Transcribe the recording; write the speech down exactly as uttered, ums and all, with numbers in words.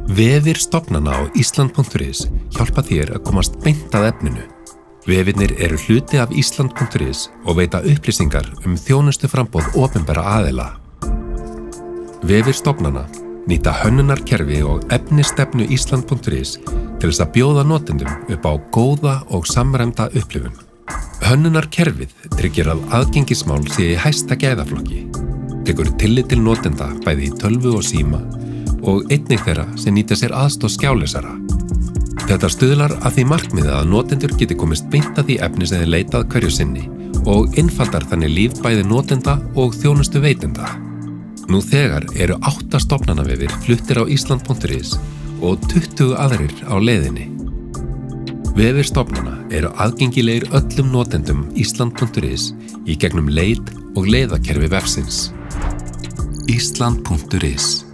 Vefir stofnana á Ísland punktur is hjálpa þér að komast beint að efninu. Vefirnir eru hluti af Ísland punktur is og veita upplýsingar um þjónustuframboð opinberra aðila. Vefir stofnana nýta hönnunarkerfi og efnistefnu Ísland punktur is til þess að bjóða notendum upp á góða og samræmda upplifun. Hönnunarkerfið tryggir að aðgengismál sé í hæsta gæðaflokki, tekur tillit til notenda bæði í tölvu og síma og einnig þeirra sem nýta sér aðstoð skjálesara. Þetta stuðlar að því markmiði að notendur geti komist beint að því efni sem þeir leitað hverju sinni og einfaldar þannig líf bæði notenda og þjónustu veitenda. Nú þegar eru átta stofnanavefir fluttir á Ísland punktur is og tuttugu aðrir á leiðinni. Vefir stofnana eru aðgengilegir öllum notendum Ísland punktur is í gegnum leit og leiðakerfi vefsins. Ísland punktur is